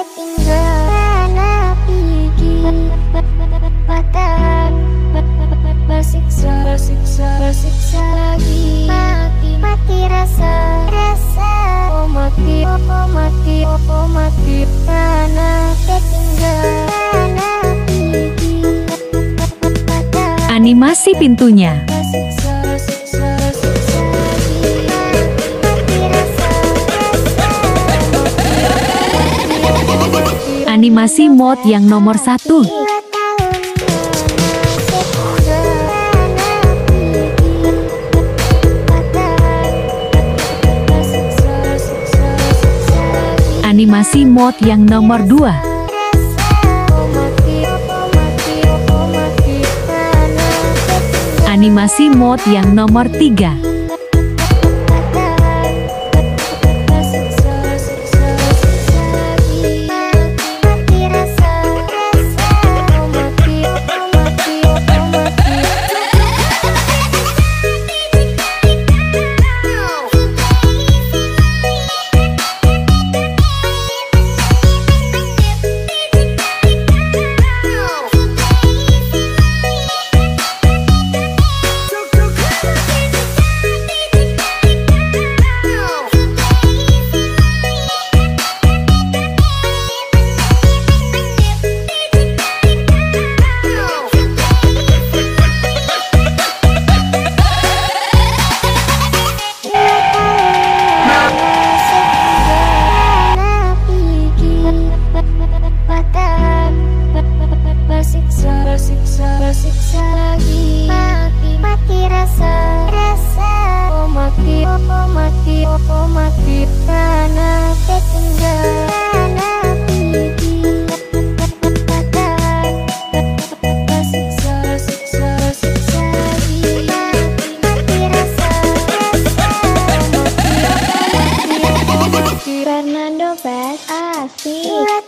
ketinggalan pergi Batan bersiksa lagi Mati rasa Oh mati Karena ketinggalan pergi Animasi pintunya. Animasi mode yang nomor 1. Animasi mode yang nomor 2. Animasi mode yang nomor 3. Bersiksa lagi Mati rasa Oh mati Karena ketinggalan pergi Bersiksa lagi Mati rasa Oh mati Fernando Best asik